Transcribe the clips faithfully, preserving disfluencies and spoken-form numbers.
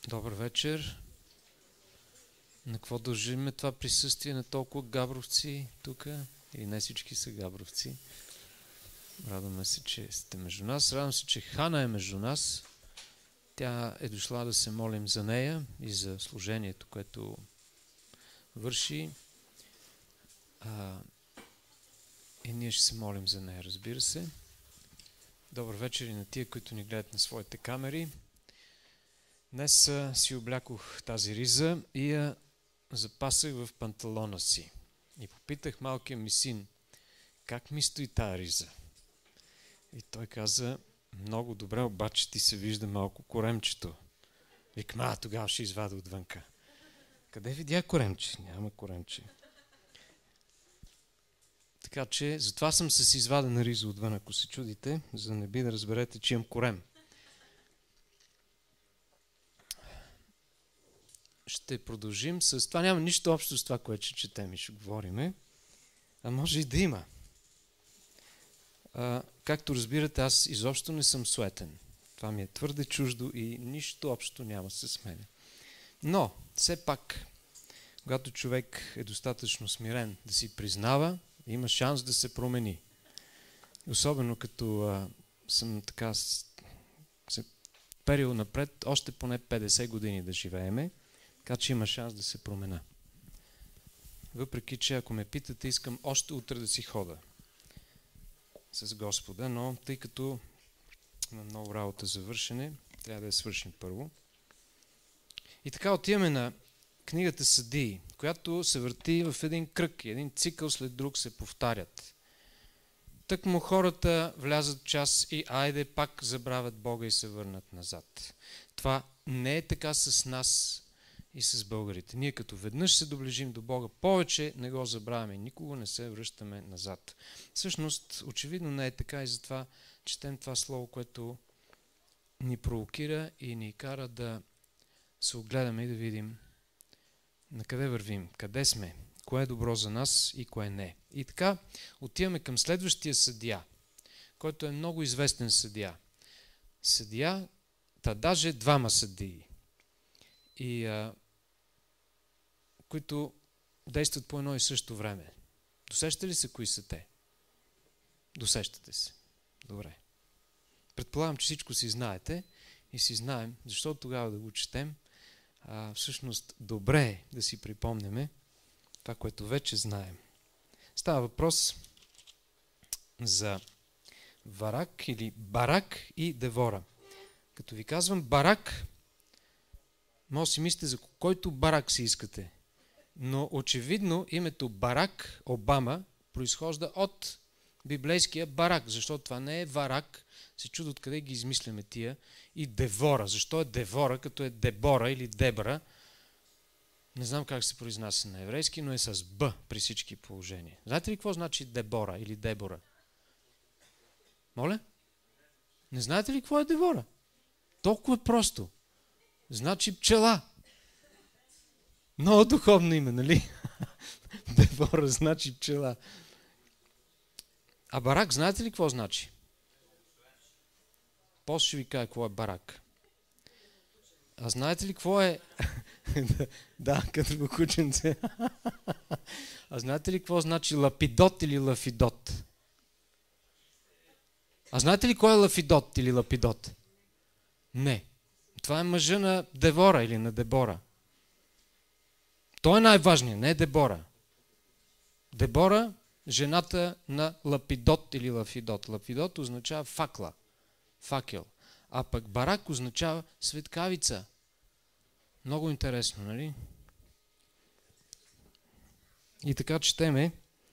Добър вечер. На какво дължиме това присъствие на толкова габровци тук? Или не всички са габровци? Радваме се, че сте между нас. Радвам се, че Хана е между нас. Тя е дошла да се молим за нея и за служението, което върши. А, и ние ще се молим за нея, разбира се. Добър вечер и на тия, които ни гледат на своите камери. Днес а, си облякох тази риза и я запасах в панталона си. И попитах малкия ми син, как ми стои тази риза? И той каза, много добре, обаче ти се вижда малко коремчето. Викам, а тогава ще извада отвънка. Къде видя коремче? Няма коремче. Така че, затова съм с извадена риза отвън, ако се чудите, за да не би да разберете, че имам корем. Ще продължим с... Това няма нищо общо с това, което ще четем и ще говориме. А може и да има. А, както разбирате, аз изобщо не съм суетен. Това ми е твърде чуждо и нищо общо няма с мене. Но, все пак, когато човек е достатъчно смирен да си признава, има шанс да се промени. Особено като а, съм така се перил напред, още поне петдесет години да живееме, така че има шанс да се промена. Въпреки че, ако ме питате, искам още утре да си хода с Господа, но тъй като има много работа за вършене, трябва да я свършим първо. И така отиваме на книгата Съдии, която се върти в един кръг и един цикъл след друг се повтарят. Тъкмо хората влязат в час и айде пак забравят Бога и се върнат назад. Това не е така с нас и с българите. Ние като веднъж се доближим до Бога, повече не го забравяме, никога не се връщаме назад. Всъщност, очевидно не е така и затова четем това слово, което ни провокира и ни кара да се огледаме и да видим на къде вървим, къде сме, кое е добро за нас и кое не. И така отиваме към следващия съдия, който е много известен съдия. Съдия, та даже двама съдии, и, а, които действат по едно и също време. Досещате ли се кои са те? Досещате се. Добре. Предполагам, че всичко си знаете и си знаем, защото тогава да го четем. А, всъщност добре е да си припомняме това, което вече знаем. Става въпрос за Варак или Барак и Девора. Като ви казвам Барак, може да си мислите за който Барак си искате. Но очевидно името Барак Обама произхожда от библейския Барак, защото това не е Варак, се чудо откъде ги измисляме тия, и Девора. Защо е Девора, като е Дебора или Дебра? Не знам как се произнася на еврейски, но е с Б при всички положения. Знаете ли какво значи Дебора или Дебора? Моля? Не знаете ли какво е Девора? Толкова просто. Значи пчела. Много духовно име, нали? Девора значи пчела. А Барак, знаете ли какво значи? После ще ви кажа какво е Барак. А знаете ли какво е... да, като го кученце. А знаете ли какво значи Лапидот или Лафидот? А знаете ли кой е Лафидот или Лапидот? Не. Това е мъжа на Девора или на Дебора. Той е най-важният, не е Дебора. Дебора, жената на Лапидот или Лафидот. Лафидот означава факла, факел. А пък Барак означава светкавица. Много интересно, нали? И така четеме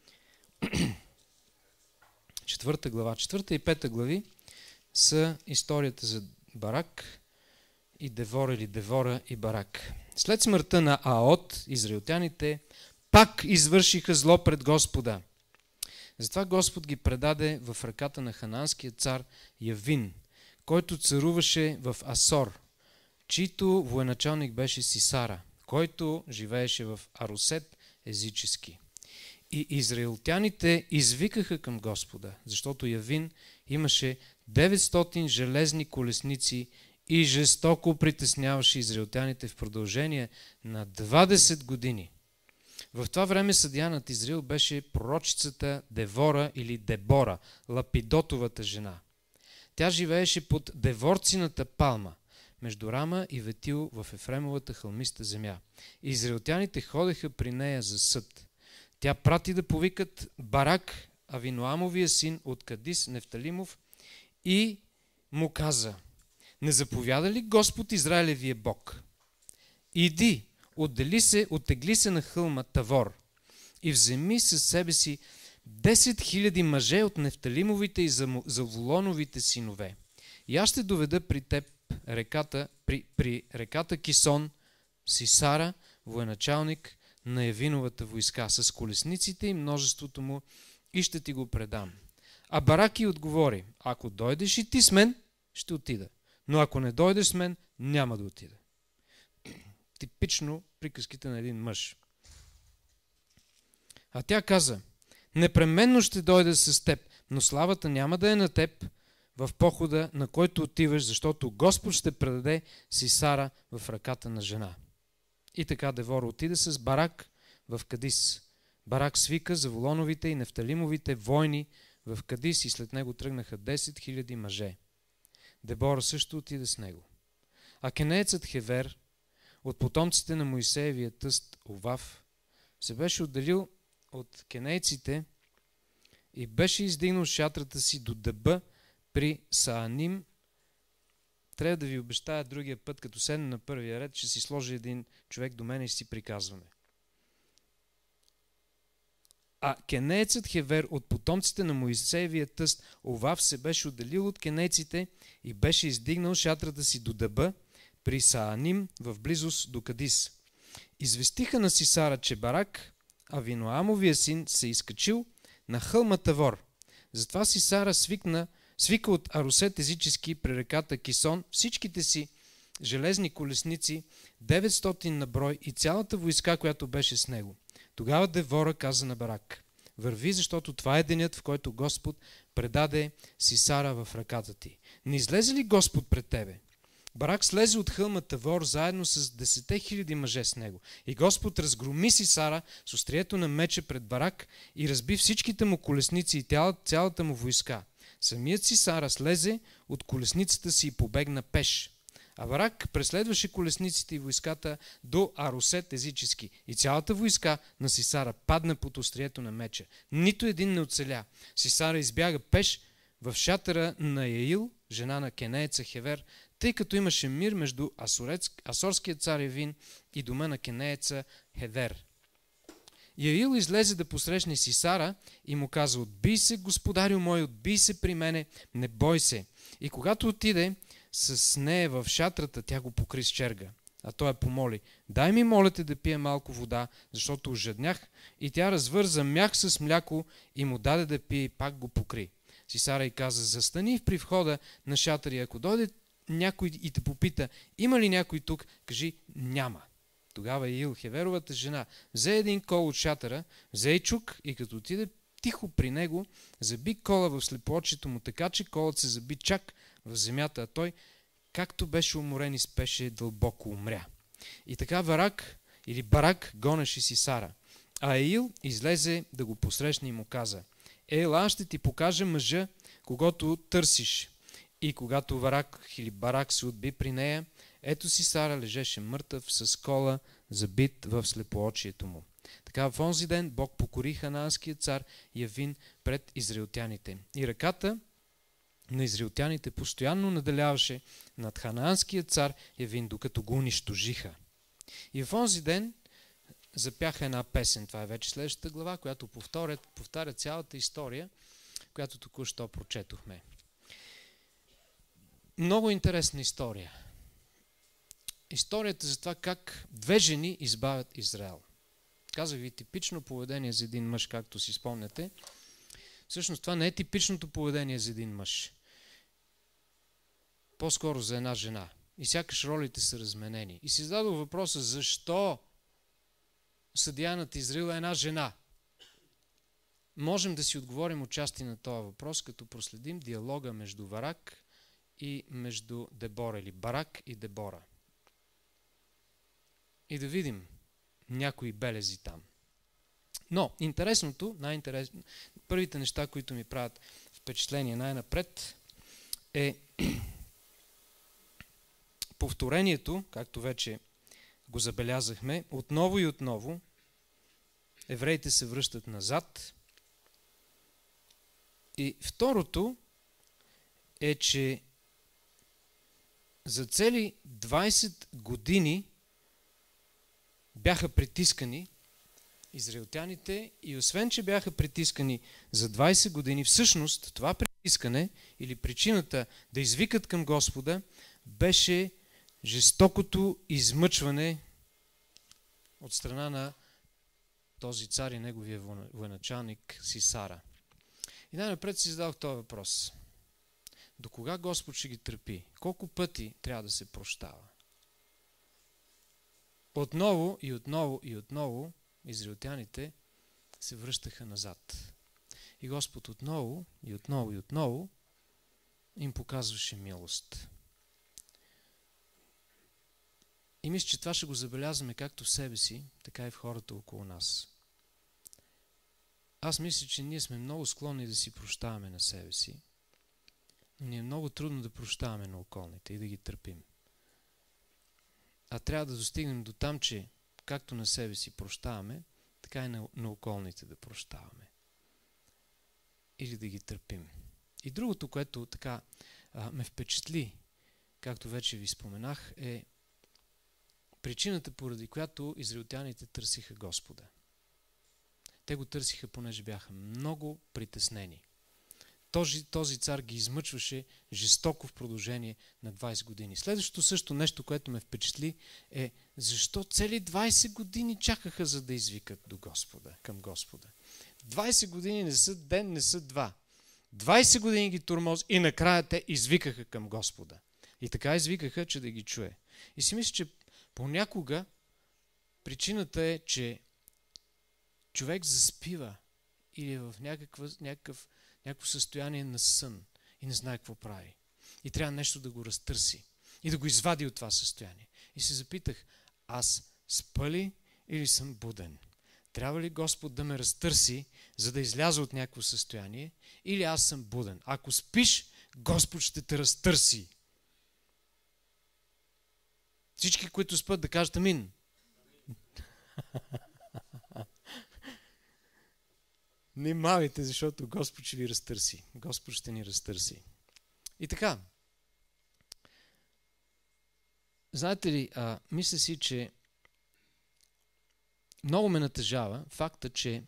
четвърта глава. Четвърта и пета глави са историята за Барак и Девора или Девора и Барак. След смъртта на Аот, израелтяните пак извършиха зло пред Господа. Затова Господ ги предаде в ръката на хананския цар Явин, който царуваше в Асор, чийто военачалник беше Сисара, който живееше в Арусет езически. И израелтяните извикаха към Господа, защото Явин имаше деветстотин железни колесници и жестоко притесняваше израелтяните в продължение на двадесет години. В това време съдия над Израил беше пророчицата Девора или Дебора, Лапидотовата жена. Тя живееше под Деворцината палма, между Рама и Ветил в Ефремовата хълмиста земя. Израелтяните ходеха при нея за съд. Тя прати да повикат Барак, Авиноамовия син от Кадис Нефталимов, и му каза: не заповяда ли Господ Израилевия Бог? Иди, отдели се, оттегли се на хълма Тавор и вземи със себе си десет хиляди мъже от Нефталимовите и Завулоновите синове. И аз ще доведа при теб реката, при, при реката Кисон, Сисара, военачалник на Явиновата войска, с колесниците и множеството му, и ще ти го предам. А Бараки отговори: ако дойдеш и ти с мен, ще отида. Но ако не дойдеш с мен, няма да отида. Типично приказките на един мъж. А тя каза: непременно ще дойда с теб, но славата няма да е на теб в похода, на който отиваш, защото Господ ще предаде Сисара в ръката на жена. И така Девора отида с Барак в Кадис. Барак свика Завулоновите и Нефталимовите войни в Кадис и след него тръгнаха десет хиляди мъже. Дебора също отида с него. А кенеецът Хевер от потомците на Моисеевия тъст Овав се беше отделил от кенейците и беше издигнал шатрата си до дъба при Сааним. Трябва да ви обещая другия път, като седна на първия ред, ще си сложи един човек до мен и ще си приказваме. А кенеецът Хевер от потомците на Моисеевия тъст Овав се беше отделил от кенейците и беше издигнал шатрата си до дъба при Сааним в близост до Кадис. Известиха на Сисара, че Барак, Авиноамовия син, се изкачил на хълма Тавор. Затова Сисара свикна, свика от Арусет езически при реката Кисон всичките си железни колесници, деветстотин на брой, и цялата войска, която беше с него. Тогава Девора каза на Барак: върви, защото това е денят, в който Господ предаде Сисара в ръката ти. Не излезе ли Господ пред тебе? Барак слезе от хълма Тавор заедно с десете хиляди мъже с него. И Господ разгроми Сисара с острието на меча пред Барак и разби всичките му колесници и цялата му войска. Самият Сисара слезе от колесницата си и побегна пеш. А Барак преследваше колесниците и войската до Арусет езически. И цялата войска на Сисара падна под острието на меча. Нито един не оцеля. Сисара избяга пеш в шатъра на Яил, жена на кенееца Хевер, тъй като имаше мир между асорския цар Явин и дома на кенееца Хевер. Яил излезе да посрещне Сисара и му каза: отбий се, господарю мой, отбий се при мене, не бой се. И когато отиде с нея в шатрата, тя го покри с черга. А той я помоли: дай ми, моля те, да пия малко вода, защото ожаднях. И тя развърза мях с мляко и му даде да пие и пак го покри. Сисара й каза: застани при входа на шатъра и ако дойде някой и те попита: има ли някой тук, кажи: няма. Тогава Яил, Хеверовата жена, взе един кол от шатъра, взе и чук и като отиде тихо при него, заби кола в слепоочието му, така че колът се заби чак в земята, а той, както беше уморен и спеше, дълбоко умря. И така Барак или Барак гонеше Сисара. А Яил излезе да го посрещне и му каза: ела, ще ти покажа мъжа, когато търсиш. И когато Барак или Барак се отби при нея, ето Сисара лежеше мъртъв с кола забит в слепоочието му. Така в онзи ден Бог покори ханаанския цар Явин пред израелтяните. И ръката на израелтяните постоянно наделяваше над ханаанския цар Явин, докато го унищожиха. И в онзи ден запяха една песен. Това е вече следващата глава, която повторя, повтаря цялата история, която току-що прочетохме. Много интересна история. Историята за това как две жени избавят Израел. Казах ви, типично поведение за един мъж, както си спомняте. Всъщност това не е типичното поведение за един мъж. По-скоро за една жена. И сякаш ролите са разменени. И си зададох въпроса: защо съдия над Израил е една жена? Можем да си отговорим отчасти на този въпрос, като проследим диалога между Барак и между Дебора, или Барак и Дебора. И да видим някои белези там. Но интересното, най-интересно, първите неща, които ми правят впечатление най-напред, е повторението, както вече го забелязахме, отново и отново евреите се връщат назад. И второто е, че за цели двайсет години бяха притискани израелтяните и освен, че бяха притискани за двайсет години, всъщност това притискане или причината да извикат към Господа беше жестокото измъчване от страна на този цар и неговия военачалник Сисара. И най-напред си зададох този въпрос. До кога Господ ще ги търпи? Колко пъти трябва да се прощава? Отново и отново и отново израелтяните се връщаха назад. И Господ отново и отново и отново им показваше милост. И мисля, че това ще го забелязваме както в себе си, така и в хората около нас. Аз мисля, че ние сме много склонни да си прощаваме на себе си, но ни е много трудно да прощаваме на околните и да ги търпим. А трябва да достигнем до там, че както на себе си прощаваме, така и на, на околните да прощаваме. Или да ги търпим. И другото, което така а, ме впечатли, както вече ви споменах, е причината, поради която израелтяните търсиха Господа. Те го търсиха, понеже бяха много притеснени. Този, този цар ги измъчваше жестоко в продължение на двайсет години. Следващото също нещо, което ме впечатли, е защо цели двайсет години чакаха, за да извикат до Господа, към Господа. двайсет години не са ден, не са два. двайсет години ги тормоз и накрая те извикаха към Господа. И така извикаха, че да ги чуе. И си мисля, че понякога причината е, че човек заспива или е в някаква, някакъв, някакво състояние на сън и не знае какво прави. И трябва нещо да го разтърси и да го извади от това състояние. И се запитах, аз спа ли или съм буден? Трябва ли Господ да ме разтърси, за да изляза от някакво състояние, или аз съм буден? Ако спиш, Господ ще те разтърси. Всички, които спят, да кажат амин. Не мавите, защото Господ ще ви разтърси. Господ ще ни разтърси. И така. Знаете ли, а, мисля си, че много ме натъжава факта, че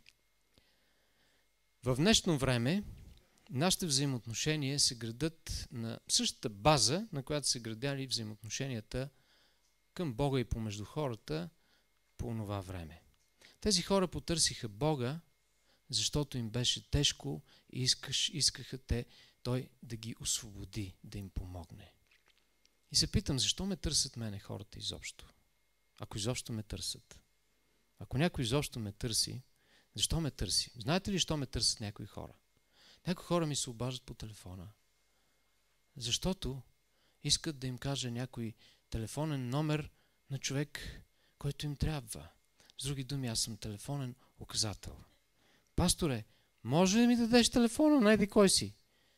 в днешно време нашите взаимоотношения се градят на същата база, на която се градяли взаимоотношенията към Бога и помежду хората по това време. Тези хора потърсиха Бога, защото им беше тежко и искаш, искаха те, Той да ги освободи, да им помогне. И се питам, защо ме търсят мене хората изобщо? Ако изобщо ме търсят. Ако някой изобщо ме търси, защо ме търси? Знаете ли, защо ме търсят някои хора? Някои хора ми се обаждат по телефона, защото искат да им кажа някой телефонен номер на човек, който им трябва. С други думи, аз съм телефонен указател. Пасторе, може ли ми да дадеш телефона на еди кой си?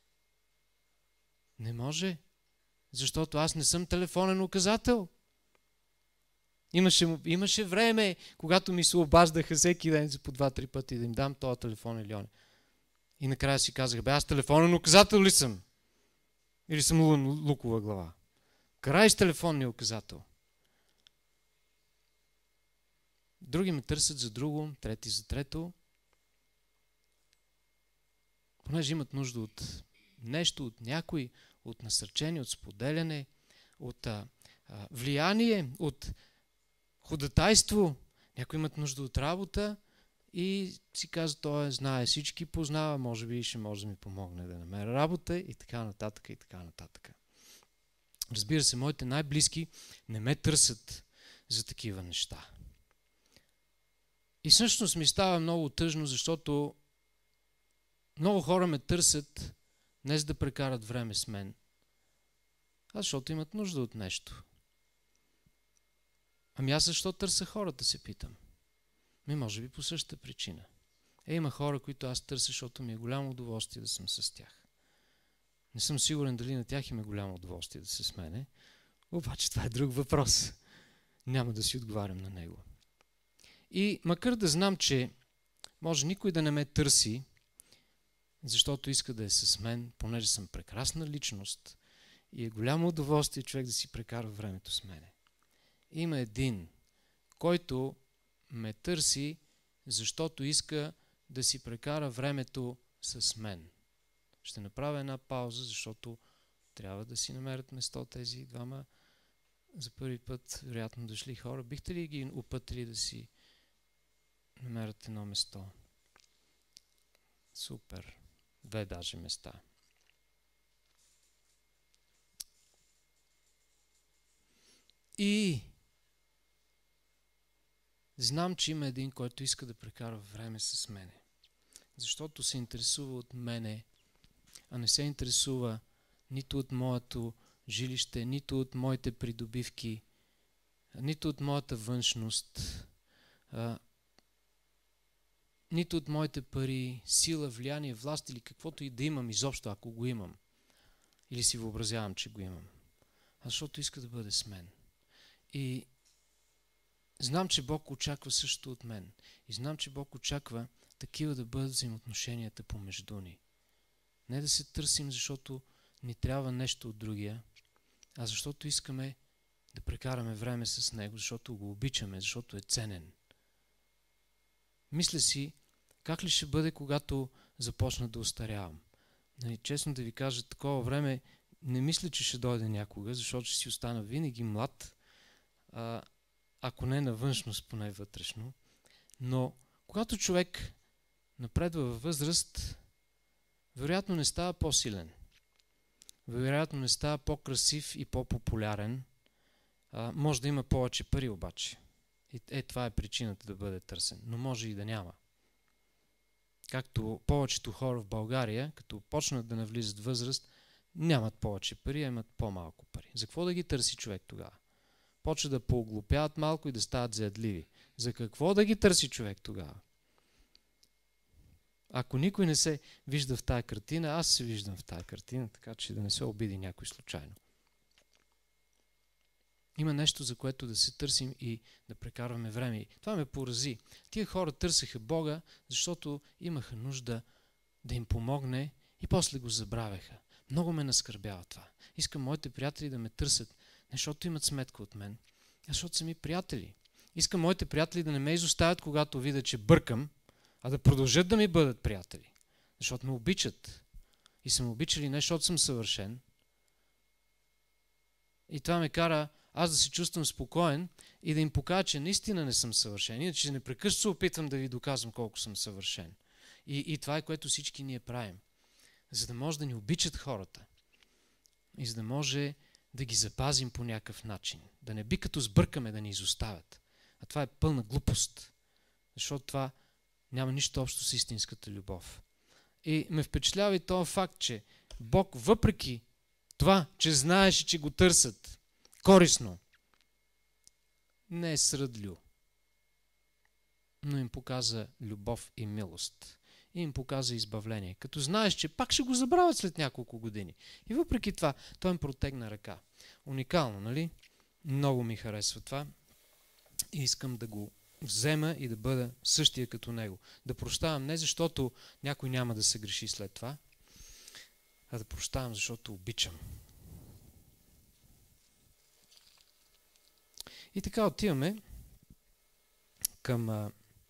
Не може, защото аз не съм телефонен указател. Имаше, имаше време, когато ми се обаждаха всеки ден за по два-три пъти да им дам този телефон или он. И накрая си казах, бе, аз телефонен указател ли съм? Или съм лукова глава? Карай с телефонния указател. Други ме търсят за друго, трети за трето. Понеже имат нужда от нещо, от някой, от насърчение, от споделяне, от а, а, влияние, от ходатайство. Някои имат нужда от работа и си казва, той знае всички, познава, може би ще може да ми помогне да намеря работа и така нататък и така нататък. Разбира се, моите най-близки не ме търсят за такива неща. И всъщност ми става много тъжно, защото много хора ме търсят не за да прекарат време с мен, А защото имат нужда от нещо. Ами аз защо търся хората, се питам. Ми може би по същата причина. Е, има хора, които аз търся, защото ми е голямо удоволствие да съм с тях. Не съм сигурен дали на тях им е голямо удоволствие да се с мене, обаче това е друг въпрос. Няма да си отговарям на него. И макар да знам, че може никой да не ме търси, защото иска да е с мен, понеже съм прекрасна личност и е голямо удоволствие човек да си прекарва времето с мене. Има един, който ме търси, защото иска да си прекара времето с мен. Ще направя една пауза, защото трябва да си намерят место тези двама за първи път, вероятно дошли хора. Бихте ли ги опътили да си намерят едно место? Супер. Две даже места. И знам, че има един, който иска да прекара време с мене. Защото се интересува от мене, а не се интересува нито от моето жилище, нито от моите придобивки, нито от моята външност, а, нито от моите пари, сила, влияние, власт или каквото и да имам изобщо, ако го имам. Или си въобразявам, че го имам. А защото иска да бъде с мен. И знам, че Бог очаква също от мен. И знам, че Бог очаква такива да бъдат взаимоотношенията помежду ни. Не да се търсим, защото ни трябва нещо от другия, а защото искаме да прекараме време с Него, защото го обичаме, защото е ценен. Мисля си, как ли ще бъде, когато започна да остарявам. Нали, честно да ви кажа, такова време не мисля, че ще дойде някога, защото ще си остана винаги млад, а, ако не на външност, поне вътрешно. Но когато човек напредва във възраст, вероятно не става по-силен. Вероятно не става по-красив и по-популярен. А, може да има повече пари обаче. И е, това е причината да бъде търсен. Но може и да няма. Както повечето хора в България, като почнат да навлизат в възраст, нямат повече пари, а имат по-малко пари. За какво да ги търси човек тогава? Почва да пооглупяват малко и да стават заядливи. За какво да ги търси човек тогава? Ако никой не се вижда в тая картина, аз се виждам в тая картина, така че да не се обиди някой случайно. Има нещо, за което да се търсим и да прекарваме време. Това ме порази. Тия хора търсеха Бога, защото имаха нужда да им помогне и после го забравяха. Много ме наскърбява това. Искам моите приятели да ме търсят, не защото имат сметка от мен, а защото са ми приятели. Искам моите приятели да не ме изоставят, когато видят, че бъркам, а да продължат да ми бъдат приятели. Защото ме обичат. И са ме обичали не защото съм съвършен. И това ме кара аз да се чувствам спокоен и да им покажа, че наистина не съм съвършен. Иначе непрекъснато се опитвам да ви доказвам колко съм съвършен. И, и това е, което всички ние правим. За да може да ни обичат хората. И за да може да ги запазим по някакъв начин. Да не би като сбъркаме да ни изоставят. А това е пълна глупост. Защото това няма нищо общо с истинската любов. И ме впечатлява и този факт, че Бог, въпреки това, че знаеше, че го търсят корисно, не е сръдлю, но им показа любов и милост. И им показа избавление. Като знаеш, че пак ще го забравят след няколко години. И въпреки това, той им протегна ръка. Уникално, нали? Много ми харесва това. И искам да го взема и да бъда същия като него. Да прощавам не защото някой няма да се греши след това, а да прощавам, защото обичам. И така отиваме към а,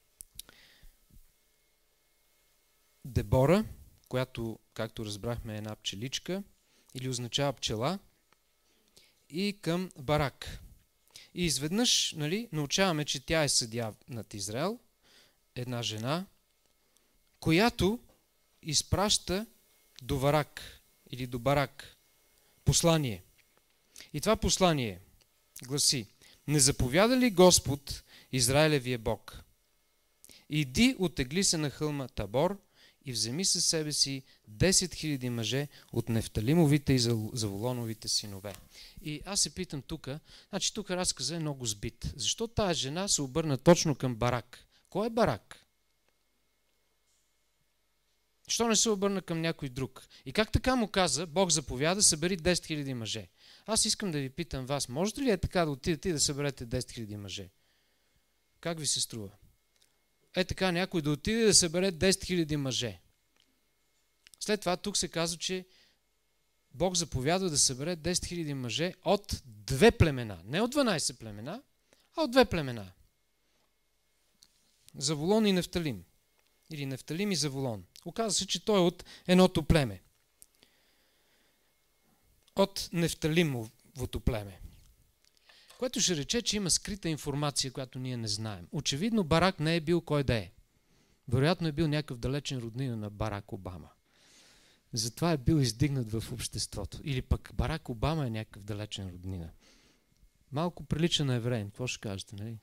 Дебора, която, както разбрахме, е една пчеличка или означава пчела, и към Барак. И изведнъж, нали, научаваме, че тя е съдия над Израел, една жена, която изпраща до Барак или до Барак послание. И това послание гласи: не заповяда ли Господ, Израилевия Бог? Иди, отегли се на хълма Табор и вземи със себе си десет хиляди мъже от Нефталимовите и Заволоновите синове. И аз се питам тук, значи тук разказа е много сбит. Защо тая жена се обърна точно към Барак? Кой е Барак? Защо не се обърна към някой друг? И как така му каза, Бог заповяда, събери десет хиляди мъже. Аз искам да ви питам вас, можете ли е така да отидете и да съберете десет хиляди мъже? Как ви се струва? Е така някой да отиде да събере десет хиляди мъже. След това тук се казва, че Бог заповядва да събере десет хиляди мъже от две племена. Не от дванайсет племена, а от две племена. Заволон и Нефталим. Или Нефталим и Заволон. Оказва се, че той е от едното племе. От Нефталимовото племе. Което ще рече, че има скрита информация, която ние не знаем. Очевидно Барак не е бил кой да е. Вероятно е бил някакъв далечен роднина на Барак Обама. Затова е бил издигнат в обществото. Или пък Барак Обама е някакъв далечен роднина. Малко прилича на евреин. Какво ще кажете, нали?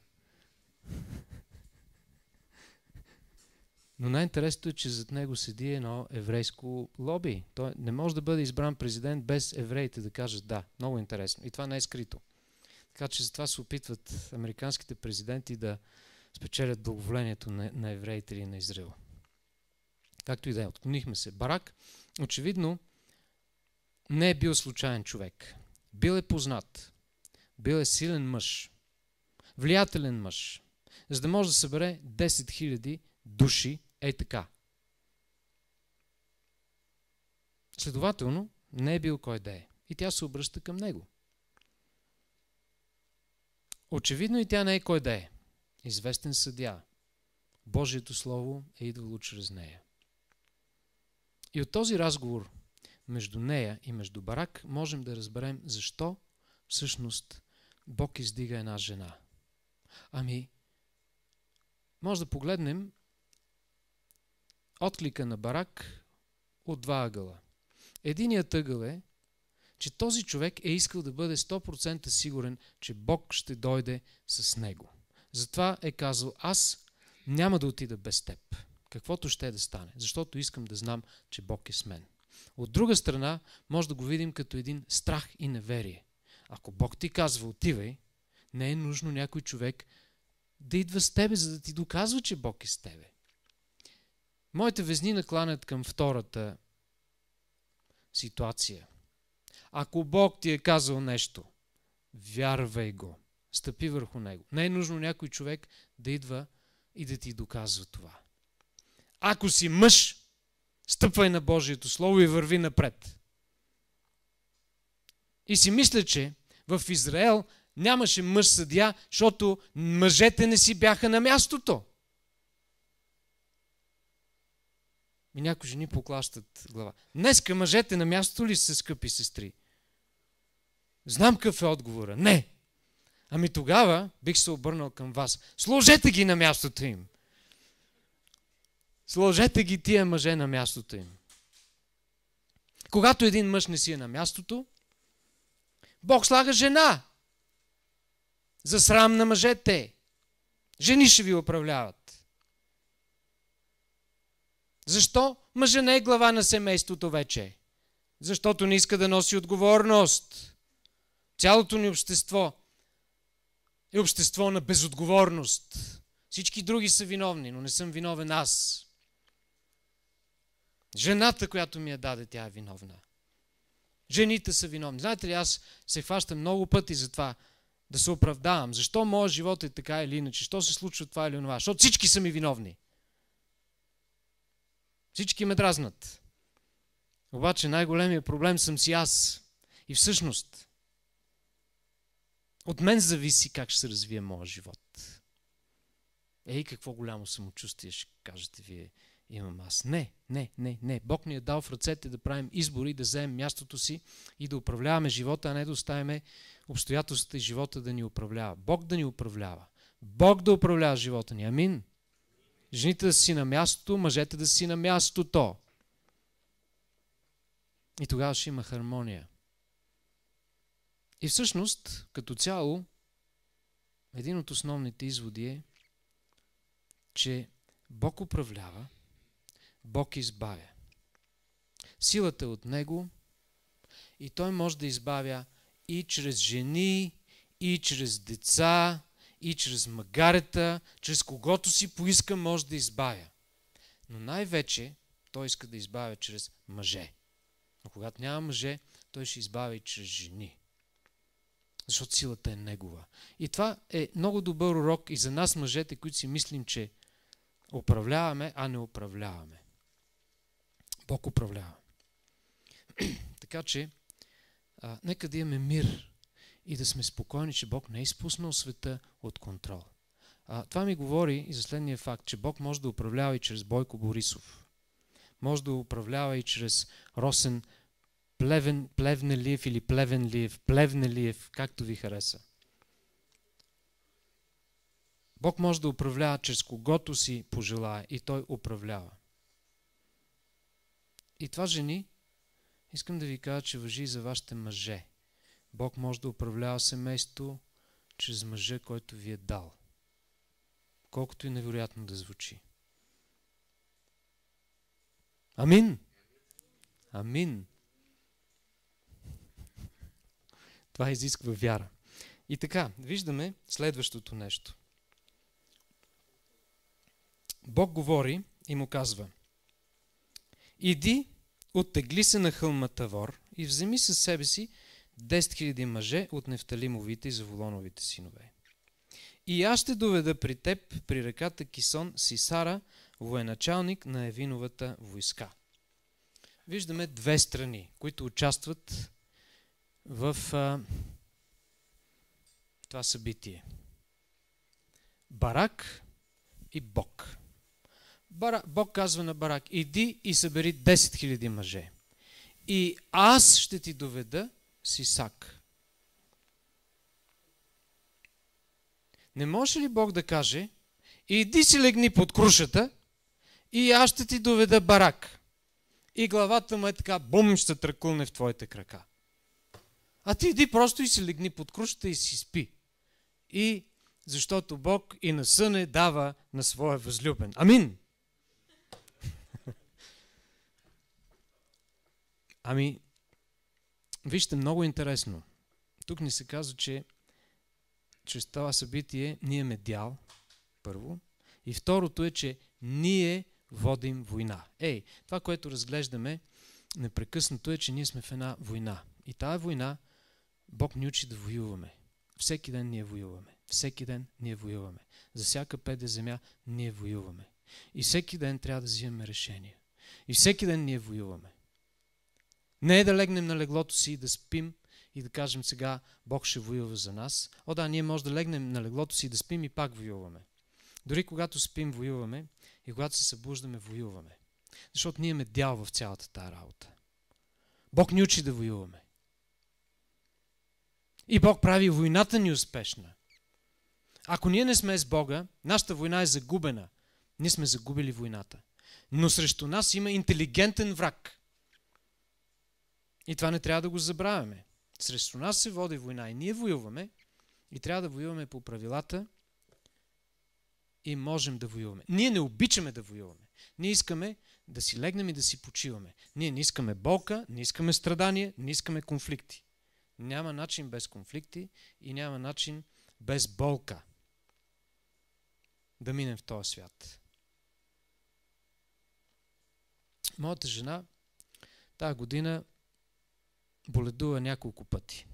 Но най-интересното е, че зад него седи едно еврейско лоби. Той не може да бъде избран президент без евреите да кажат да. Много интересно. И това не е скрито. Така че затова се опитват американските президенти да спечелят благоволението на, на евреите или на Израил. Както и да е, отклонихме се. Барак, очевидно, не е бил случайен човек. Бил е познат. Бил е силен мъж. Влиятелен мъж. За да може да събере десет хиляди души, ей така. Следователно, не е бил кой да е. И тя се обръща към него. Очевидно и тя не е кой да е. Известен съдия. Божието Слово е идвало чрез нея. И от този разговор между нея и между Барак можем да разберем защо всъщност Бог издига една жена. Ами, може да погледнем отклика на Барак от два ъгъла. Единият ъгъл е, че този човек е искал да бъде сто процента сигурен, че Бог ще дойде с него. Затова е казал, аз няма да отида без теб. Каквото ще е да стане, защото искам да знам, че Бог е с мен. От друга страна, може да го видим като един страх и неверие. Ако Бог ти казва, отивай, не е нужно някой човек да идва с тебе, за да ти доказва, че Бог е с тебе. Моите везни накланят към втората ситуация. Ако Бог ти е казал нещо, вярвай го, стъпи върху него. Не е нужно някой човек да идва и да ти доказва това. Ако си мъж, стъпвай на Божието Слово и върви напред. И си мисля, че в Израел нямаше мъж съдия, защото мъжете не си бяха на мястото. И някои жени поклащат глава. Днеска мъжете на мястото ли са, скъпи сестри? Знам какъв е отговора. Не. Ами тогава бих се обърнал към вас. Сложете ги на мястото им. Сложете ги тия мъже на мястото им. Когато един мъж не си е на мястото, Бог слага жена. За срам на мъжете. Жени ще ви управляват. Защо? Мъжа не е глава на семейството вече. Защото не иска да носи отговорност. Цялото ни общество е общество на безотговорност. Всички други са виновни, но не съм виновен аз. Жената, която ми я даде, тя е виновна. Жените са виновни. Знаете ли, аз се хващам много пъти за това да се оправдавам. Защо моят живот е така или иначе? Защо се случва това или онова? Защото всички са ми виновни. Всички ме дразнат. Обаче най-големият проблем съм си аз. И всъщност, от мен зависи как ще се развие моят живот. Ей, какво голямо самочувствие ще кажете вие имам аз. Не, не, не, не. Бог ни е дал в ръцете да правим избори, да вземем мястото си и да управляваме живота, а не да оставяме обстоятелствата и живота да ни управлява. Бог да ни управлява. Бог да управлява живота ни. Амин. Жените да си на мястото, мъжете да си на мястото. И тогава ще има хармония. И всъщност, като цяло, един от основните изводи е, че Бог управлява, Бог избавя. Силата е от Него и Той може да избавя и чрез жени, и чрез деца, и чрез магарета, чрез когото си поиска може да избавя. Но най-вече Той иска да избавя чрез мъже. Но когато няма мъже, Той ще избавя и чрез жени. Защото силата е Негова. И това е много добър урок и за нас мъжете, които си мислим, че управляваме, а не управляваме. Бог управлява. Така че, а, нека да имаме мир и да сме спокойни, че Бог не е изпуснал света от контрол. А, това ми говори и за следния факт, че Бог може да управлява и чрез Бойко Борисов. Може да управлява и чрез Росен Плевен, Плевнелиев или Плевенлиев, Плевнелиев, както ви хареса. Бог може да управлява чрез когото си пожелае и Той управлява. И това, жени, искам да ви кажа, че важи и за вашите мъже. Бог може да управлява семейство чрез мъжа, който ви е дал. Колкото и невероятно да звучи. Амин! Амин! Това изисква вяра. И така, виждаме следващото нещо. Бог говори и му казва: иди, оттегли се на хълма Тавор и вземи със себе си десет хиляди мъже от Нефталимовите и Заволоновите синове. И аз ще доведа при теб, при реката Кисон, Сисара, военачалник на Евиновата войска. Виждаме две страни, които участват в а, това събитие. Барак и Бог. Бара, Бог казва на Барак: иди и събери десет хиляди мъже. И аз ще ти доведа Сисак. Не може ли Бог да каже: иди си легни под крушата и аз ще ти доведа Барак. И главата му е така, бум, ще тръкулне в твоите крака. А ти иди просто и си легни под крушата и си спи. И защото Бог и на съне дава на своя възлюбен. Амин! Ами, вижте, много интересно. Тук ни се казва, че чрез това събитие ние имаме дял, първо. И второто е, че ние водим война. Ей, това, което разглеждаме непрекъснато е, че ние сме в една война. И тая война Бог ни учи да воюваме. Всеки ден ние воюваме. Всеки ден ние воюваме. За всяка педе земя ние воюваме. И всеки ден трябва да взимаме решения. И всеки ден ние воюваме. Не е да легнем на леглото си и да спим и да кажем сега Бог ще воюва за нас. О да, ние може да легнем на леглото си и да спим и пак воюваме. Дори когато спим, воюваме и когато се събуждаме, воюваме. Защото ние имаме дял в цялата тая работа. Бог ни учи да воюваме. И Бог прави войната ни успешна. Ако ние не сме с Бога, нашата война е загубена. Ние сме загубили войната. Но срещу нас има интелигентен враг. И това не трябва да го забравяме. Срещу нас се води война и ние воюваме и трябва да воюваме по правилата и можем да воюваме. Ние не обичаме да воюваме. Ние искаме да си легнем и да си почиваме. Ние не искаме болка, не искаме страдание, не искаме конфликти. Няма начин без конфликти и няма начин без болка да минем в този свят. Моята жена тази година боледува няколко пъти.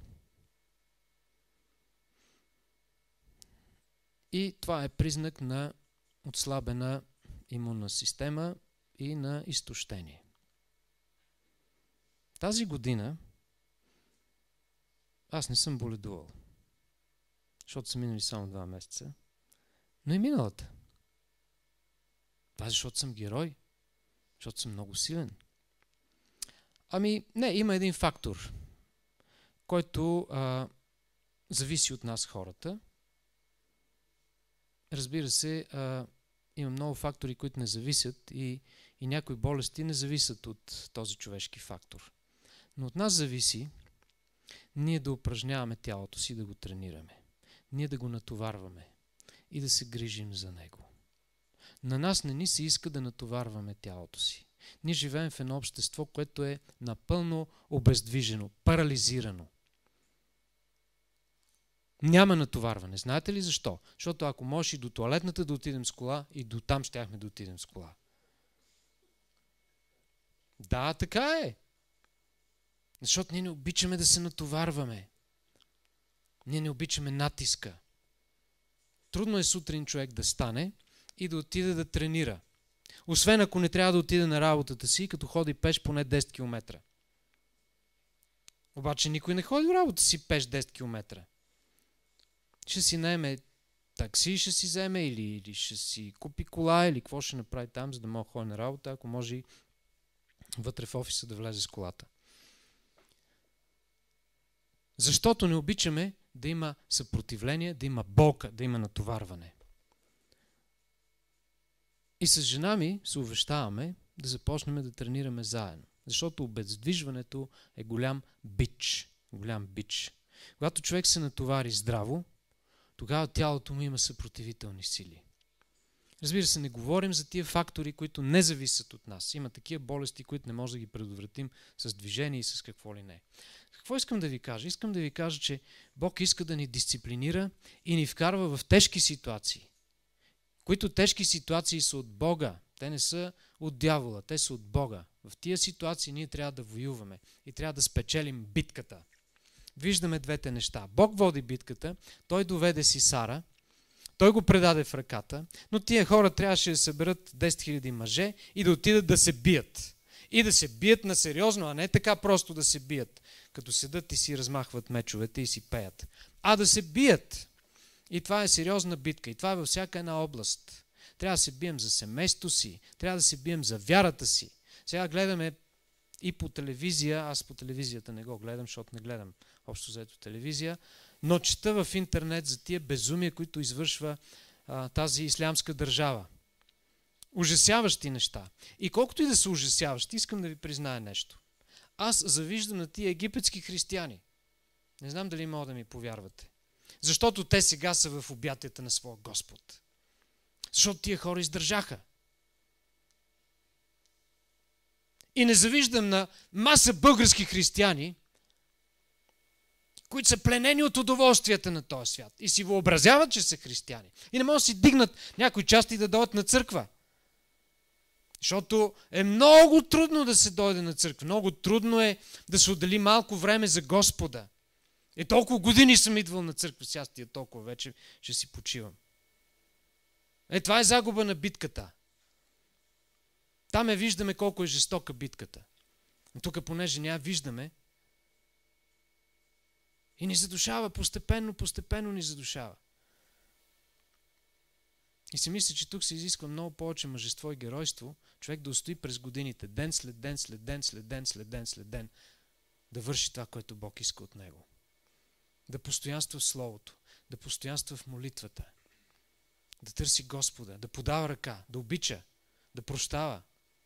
И това е признак на отслабена имунна система и на изтощение. Тази година аз не съм боледувал, защото са минали само два месеца, но и миналата. Това е защото съм герой, защото съм много силен. Ами, не, има един фактор, който а, зависи от нас хората. Разбира се, а, има много фактори, които не зависят и, и някои болести не зависят от този човешки фактор. Но от нас зависи ние да упражняваме тялото си, да го тренираме. Ние да го натоварваме и да се грижим за него. на нас не ни се иска да натоварваме тялото си. Ние живеем в едно общество, което е напълно обездвижено, парализирано. Няма натоварване. Знаете ли защо? Защото ако можеш и до тоалетната да отидем с кола, и до там щяхме да отидем с кола. Да, така е. Защото ние не обичаме да се натоварваме. Ние не обичаме натиска. Трудно е сутрин човек да стане и да отиде да тренира. Освен ако не трябва да отиде на работата си, като ходи пеш поне десет километра. Обаче никой не ходи в работа си пеш десет километра. Ще си наеме такси, ще си вземе или, или ще си купи кола, или какво ще направи там, за да мога да ходи на работа, ако може и вътре в офиса да влезе с колата. Защото не обичаме да има съпротивление, да има болка, да има натоварване. И с жена ми се увещаваме да започнем да тренираме заедно. Защото обездвижването е голям бич. Голям бич. Когато човек се натовари здраво, тогава тялото му има съпротивителни сили. Разбира се, не говорим за тия фактори, които не зависят от нас. Има такива болести, които не може да ги предотвратим с движение и с какво ли не. Какво искам да ви кажа? Искам да ви кажа, че Бог иска да ни дисциплинира и ни вкарва в тежки ситуации. Които тежки ситуации са от Бога. Те не са от дявола, те са от Бога. В тия ситуации ние трябва да воюваме и трябва да спечелим битката. Виждаме двете неща. Бог води битката, Той доведе си Сара, Той го предаде в ръката, но тия хора трябваше да съберат десет хиляди мъже и да отидат да се бият. И да се бият на сериозно, а не така просто да се бият, като седат и си размахват мечовете и си пеят. А да се бият. И това е сериозна битка. И това е във всяка една област. Трябва да се бием за семейството си, трябва да се бием за вярата си. Сега гледаме и по телевизия, аз по телевизията не го гледам, защото не гледам общо взето телевизия, но чета в интернет за тия безумия, които извършва а, тази ислямска държава. Ужасяващи неща. И колкото и да са ужасяващи, искам да ви призная нещо. Аз завиждам на тия египетски християни. Не знам дали мога да ми повярвате. Защото те сега са в обятията на своя Господ. Защото тия хора издържаха. И не завиждам на маса български християни, които са пленени от удоволствията на този свят и си въобразяват, че са християни. И не могат да си дигнат някои части да дойдат на църква. Защото е много трудно да се дойде на църква. Много трудно е да се отдели малко време за Господа. И толкова години съм идвал на църква, сега тия толкова вече ще си почивам. Е, това е загуба на битката. Там е виждаме колко е жестока битката. Но тук, понеже няма виждаме, и ни задушава, постепенно, постепенно ни задушава. И си мисля, че тук се изисква много повече мъжество и геройство, човек да устои през годините, ден след ден, след ден, след ден, след ден, след ден, да върши това, което Бог иска от него. Да постоянства в Словото, да постоянства в молитвата, да търси Господа, да подава ръка, да обича, да прощава.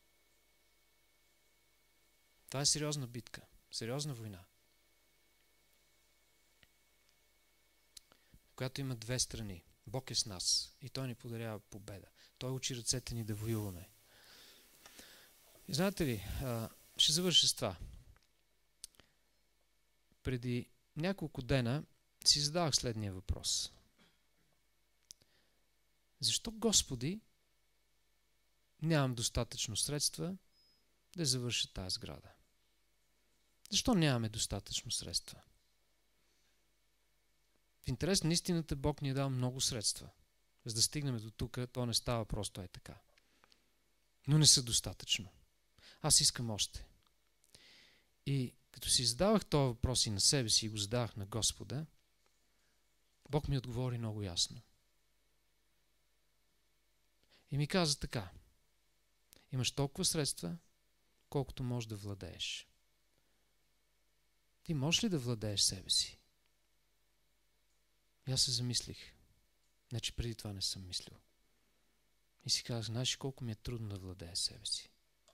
Това е сериозна битка, сериозна война, която има две страни. Бог е с нас и Той ни подарява победа. Той учи ръцете ни да воюваме. И знаете ли, ще завърша с това. Преди няколко дена си задавах следния въпрос. Защо, Господи, нямам достатъчно средства да завърша тази сграда? Защо нямаме достатъчно средства? В интерес на истината Бог ни е дал много средства. За да стигнем до тук, то не става просто е така. Но не са достатъчно. Аз искам още. И като си задавах този въпрос и на себе си и го задавах на Господа, Бог ми отговори много ясно. И ми каза така: имаш толкова средства, колкото можеш да владееш. Ти можеш ли да владееш себе си? И аз се замислих. Не, че преди това не съм мислил. И си казах, знаеш колко ми е трудно да владея себе си.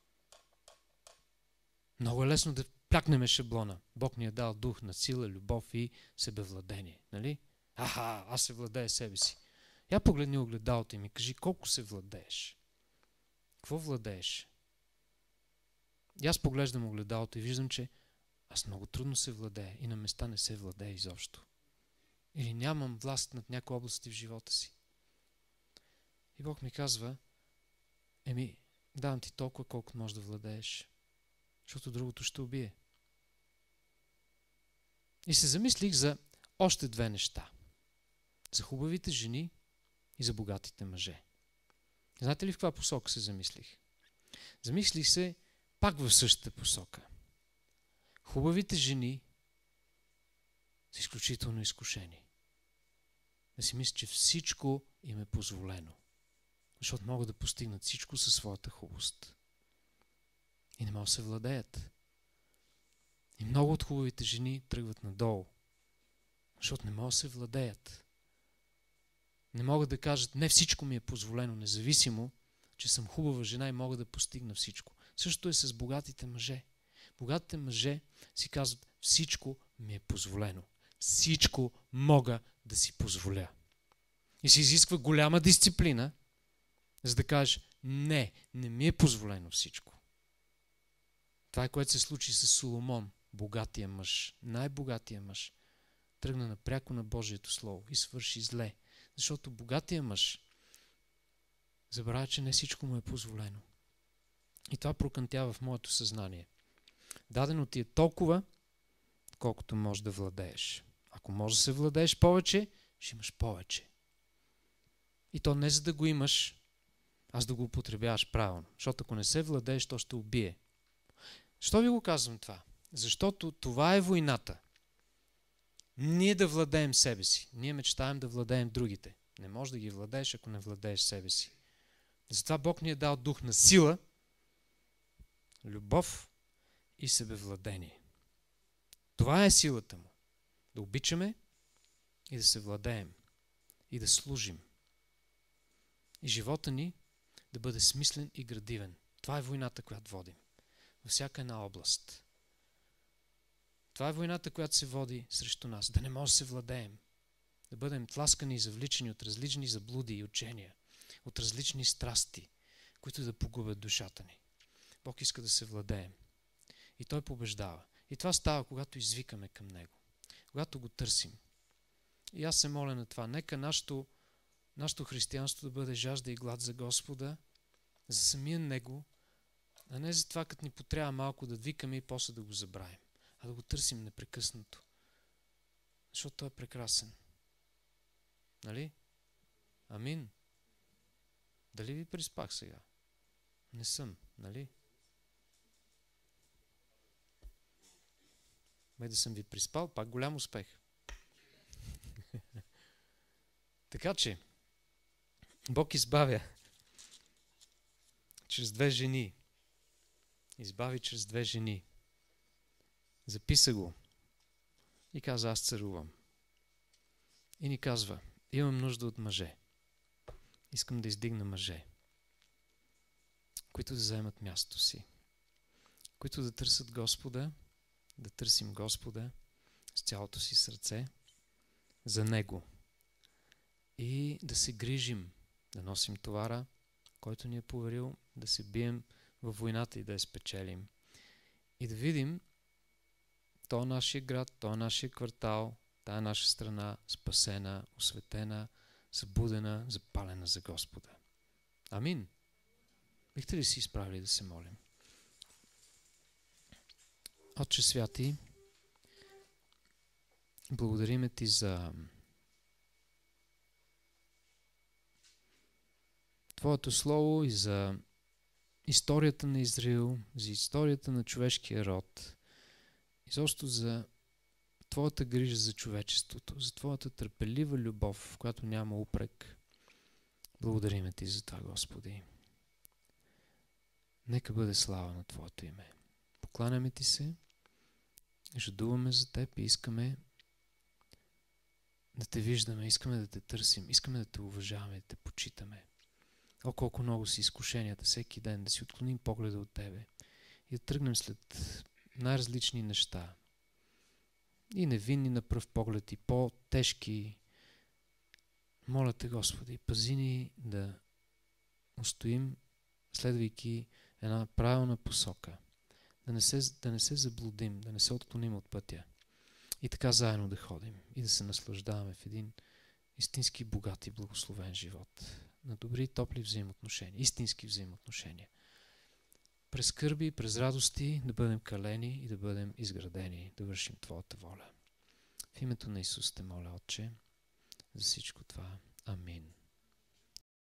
Много е лесно да плякнем шаблона. Бог ни е дал дух на сила, любов и себевладение. Нали? Аха, аз се владея себе си. Я погледни огледалото и ми кажи колко се владееш. Какво владееш? И аз поглеждам огледалото и виждам, че аз много трудно се владея и на места не се владея изобщо. Или нямам власт над някои области в живота си. И Бог ми казва, еми, давам ти толкова, колко можеш да владееш, защото другото ще убие. И се замислих за още две неща. За хубавите жени и за богатите мъже. Знаете ли в каква посока се замислих? Замислих се пак в същата посока. Хубавите жени са изключително изкушени. Да си мисля, че всичко им е позволено. Защото могат да постигнат всичко със своята хубост. И не могат да се владеят. И много от хубавите жени тръгват надолу. Защото не могат да се владеят. Не могат да кажат, не всичко ми е позволено, независимо, че съм хубава жена и мога да постигна всичко. Същото е с богатите мъже. Богатите мъже си казват, всичко ми е позволено. Всичко мога да си позволя. И се изисква голяма дисциплина, за да кажеш, не, не ми е позволено всичко. Това е, което се случи с Соломон, богатия мъж, най-богатия мъж. Тръгна напряко на Божието Слово и свърши зле. Защото богатия мъж забравя, че не всичко му е позволено. И това прокънтява в моето съзнание. Дадено ти е толкова, колкото можеш да владееш. Ако можеш да се владееш повече, ще имаш повече. И то не за да го имаш, аз да го употребяваш правилно. Защото ако не се владееш, то ще убие. Защо ви го казвам това? Защото това е войната. Ние да владеем себе си. Ние мечтаем да владеем другите. Не можеш да ги владееш, ако не владееш себе си. Затова Бог ни е дал дух на сила, любов и себевладение. Това е силата му. Да обичаме и да се владеем. И да служим. И живота ни да бъде смислен и градивен. Това е войната, която водим. Във всяка една област. Това е войната, която се води срещу нас. Да не може да се владеем. Да бъдем тласкани и завличани от различни заблуди и учения. От различни страсти, които да погубят душата ни. Бог иска да се владеем. И Той побеждава. И това става, когато извикаме към Него. Когато го търсим. И аз се моля на това. Нека нашето, нашето християнство да бъде жажда и глад за Господа, за самия Него, а не за това, като ни потрябва малко да викаме и после да го забравим. А да го търсим непрекъснато. Защото Той е прекрасен. Нали? Амин. Дали ви приспах сега? Не съм, нали? Ме да съм ви приспал, пак голям успех. Така че, Бог избавя чрез две жени. Избави чрез две жени. Записа го и каза, аз царувам. И ни казва, имам нужда от мъже. Искам да издигна мъже, които да заемат мястото си, които да търсят Господа, да търсим Господа с цялото си сърце за Него и да се грижим, да носим товара, който ни е поверил, да се бием във войната и да я спечелим. И да видим то нашия град, то нашия квартал, тая наша страна спасена, осветена, събудена, запалена за Господа. Амин. Бихте ли си изправили да се молим? Отче святи, благодариме Ти за Твоето Слово и за историята на Израил, за историята на човешкия род, и също за Твоята грижа за човечеството, за Твоята търпелива любов, в която няма упрек. Благодариме Ти за това, Господи. Нека бъде слава на Твоето име. Покланяме Ти се, жадуваме за Теб и искаме да Те виждаме, искаме да Те търсим, искаме да Те уважаваме, да Те почитаме. О, колко много си изкушенията всеки ден, да си отклоним погледа от Тебе и да тръгнем след най-различни неща. И невинни на пръв поглед, и по-тежки, Моля те, Господи, пази ни да устоим, следвайки една правилна посока. Да не се, да не се заблудим, да не се отклоним от пътя. И така заедно да ходим и да се наслаждаваме в един истински богат и благословен живот. На добри, топли взаимоотношения, истински взаимоотношения. През скърби, през радости да бъдем калени и да бъдем изградени, да вършим Твоята воля. В името на Исус те моля, Отче, за всичко това. Амин.